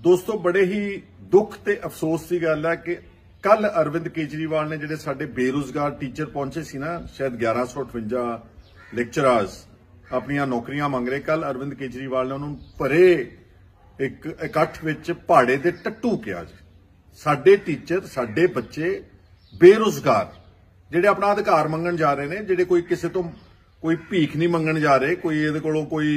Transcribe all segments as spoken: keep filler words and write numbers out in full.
दोस्तों बड़े ही दुख ते अफसोस की गल है कि कल अरविंद केजरीवाल ने जिहड़े साडे बेरोजगार टीचर पहुंचे सी ना, शायद ग्यारह सौ अठवंजा लेक्चरर्स अपनियां नौकरियां मंग रहे, कल अरविंद केजरीवाल ने उन्होंने भरे एक इकट्ठ विच पहाड़े दे टट्टू किया जी। साडे टीचर साडे बच्चे बेरोजगार जिहड़े अपना अधिकार मंगण जा रहे ने, जिहड़े कोई किसी तो कोई भीख नहीं मंगण जा रहे, कोई इहदे कोलों कोई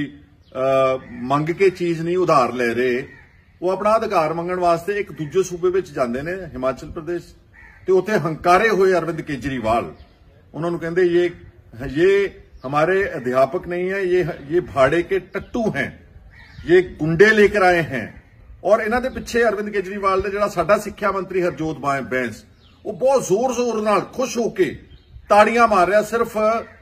मंग के चीज नहीं उधार ले रहे, वो अपना अधिकार मंगण वास्ते एक दूजे सूबे विच जांदे ने हिमाचल प्रदेश, ते उत्थे हंकारे हुए अरविंद केजरीवाल उन्होंने कहंदे ये ये हमारे अध्यापक नहीं है, ये ये भाड़े के टट्टू हैं, ये गुंडे लेकर आए हैं। और इन्हां दे पिछे अरविंद केजरीवाल ने जिहड़ा साडा सिक्ख्या मंत्री हरजोत बैंस वो बहुत जोर जोर नाल खुश होके ताड़ियां मार रहा सिर्फ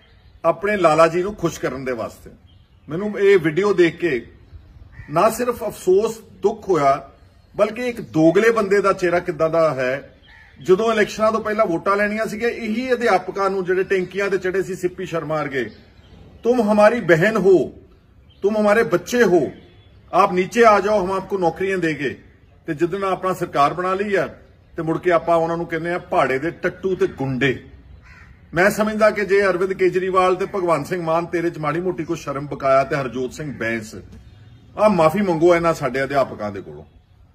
अपने लाला जी नूं खुश करन दे वास्ते। मैनूं ये वीडियो देख के ना सिर्फ अफसोस दुख होया, बल्कि एक दोगले बंदे दा चेहरा किदां दा है। जदों इलैक्शनां तो पहला वोटां लैणियां सीगे, यही अध्यापकां नूं जिहड़े टैंकियां ते चढ़े सी सिप्पी शर्मा वर्गे, तुम हमारी बहन हो, तुम हमारे बच्चे हो, आप नीचे आ जाओ, हम आपको नौकरियां देंगे। ते जिदन अपना सरकार बना ली है ते मुड़ के आपां उन्हां नूं कहने आ पहाड़े दे टट्टू ते गुंडे। मैं समझदा कि जे अरविंद केजरीवाल ते भगवंत सिंह मान तेरे च माड़ी मोटी कोई शर्म बकाया ते हरजोत सिंह बैंस आ माफी मंगो इन्हां साडे अध्यापकां दे कोलों,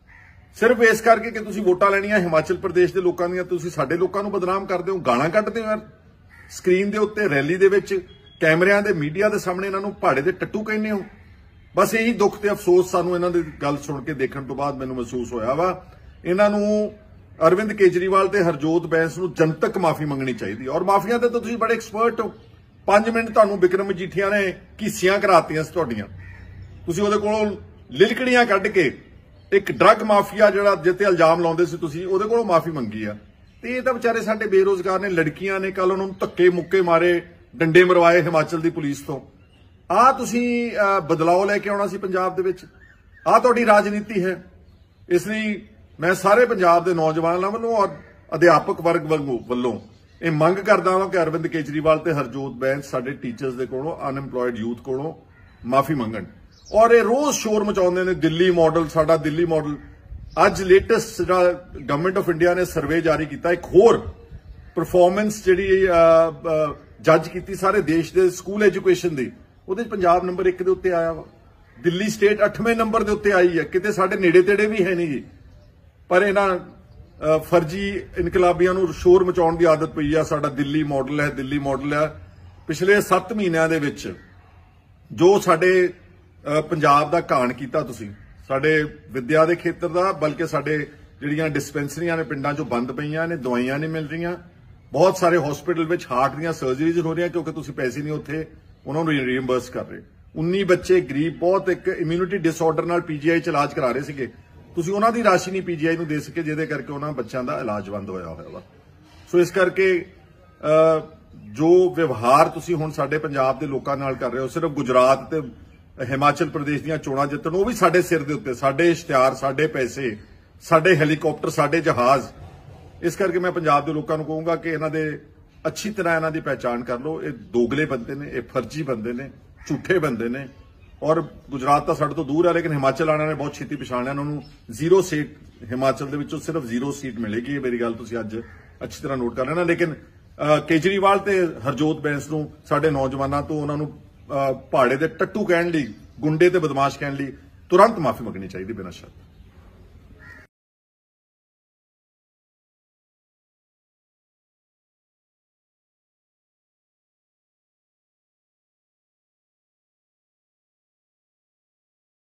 सिर्फ इस करके कि तुसीं वोटां लैणियां हिमाचल प्रदेश के लोगों दीयां, तुसीं साडे लोकां नूं बदनाम करदे हो, गालां कड्डदे हो यार स्क्रीन दे उत्ते, रैली दे विच, कैमरिਆਂ दे, मीडिया दे सामने इन्हां नूं पहाड़े दे टट्टू कहने हो। बस यही दुख ते अफसोस सानूं इन्हां दी गल सुण के देखण तो बाद मैनूं महसूस होया वा। इन्हां नूं अरविंद केजरीवाल ते हरजोत बैंस नूं जनतक माफी मंगनी चाहिए। और माफिया ते तो तुसीं बड़े एक्सपर्ट हो, पांच मिनट तुहानूं बिक्रम मजीठिया ने घीसियां करातियां सी तुहाडीआं, तुसीं उहदे कोलों लिलकड़ियां कढ के एक ड्रग माफिया जिहड़ा जिते इल्जाम लाउंदे सी तुसीं उहदे कोलों माफी मंगी आ। ते इह तां विचारे साडे बेरोजगार ने, लड़कियां ने, कल उन्हां नूं धक्के मुक्के मारे, डंडे मरवाए हिमाचल दी पुलिस तो। आ तुसीं बदलाव लैके आउणा सी पंजाब दे विच, आ तुहाडी राजनीति है। इसलिए मैं सारे पंजाब के नौजवानों वालों और अध्यापक वर्ग वालों ये मंग करदा वां कि अरविंद केजरीवाल ते हरजोत बैंस साडे टीचर्स दे कोलों, अनएम्पलॉयड यूथ कोलों माफी मंगण। और ये रोज शोर मचाउंदे ने दिल्ली मॉडल, साडा दिल्ली मॉडल। अज लेटेस्ट जिहड़ा गवर्नमेंट ऑफ इंडिया ने सर्वे जारी किया, एक होर परफॉर्मेंस जिहड़ी जज की सारे देश के स्कूल एजुकेशन की, उहदे पंजाब नंबर एक दे उत्ते आया वा, दिल्ली स्टेट अठवें नंबर के उत्ते आई है, किते साडे नेड़े तेड़े भी है नहीं जी। पर इन्हां फर्जी इनकलाबियां नूं शोर मचाउण दी आदत पई आ, साडा दिल्ली मॉडल है, दिल्ली मॉडल है। पिछले सत्त महीनों दे विच जो साडे पंजाब दा घाण कीता तुसीं, साडे विद्या दे खेतर दा, बल्कि साडे जिहड़ियां डिस्पेंसरियां ने पिंडां चों बंद पईयां ने, दवाइयां नहीं मिल रहीआं, बहुत सारे हॉस्पिटल विच हार्ट दीयां सर्जरीज हो रहीआं क्योंकि तुसीं पैसे नहीं उत्थे उन्हां नूं रीइंबर्स कर रहे। उन्नीस बच्चे गरीब बहुत एक इम्यूनिटी डिसऑर्डर नाल पीजीआई च इलाज करा रहे सीगे, तुसीं उन्हां दी राशि नहीं पीजीआई नूं दे सके, जिहदे करके उन्हां बच्चों का इलाज बंद होया होया वा। सो इस करके जो व्यवहार तुसीं हुण साडे पंजाब दे लोकां नाल कर रहे हो, सिर्फ गुजरात ते हिमाचल प्रदेश दीयां चोणां जित्तण वो भी साडे सिर दे उत्ते, साडे इश्तिहार, साडे पैसे, साडे हैलीकॉप्टर, साडे जहाज। इस करके मैं पंजाब दे लोकां नूं कहूंगा कि इन्हां दे अच्छी तरह इन्हां दी पहचान कर लो। ये दोगले बंदे ने, ये फर्जी बंदे ने, झूठे बंदे ने। और गुजरात तो साडे तो दूर है, लेकिन हिमाचल आने ने बहुत छेती पछाणिया, उन्होंने जीरो सीट हिमाचल दे विचों सिर्फ जीरो सीट मिलेगी। ये मेरी गल तुसीं अज अच्छी तरह नोट कर लेना। लेकिन केजरीवाल ते हरजोत बैंस नूं साडे नौजवानों तो उन्होंने पहाड़े दे टट्टू कहण लई, गुंडे ते बदमाश कहण लई तुरंत माफी मंगनी चाहिए बिना शर्त।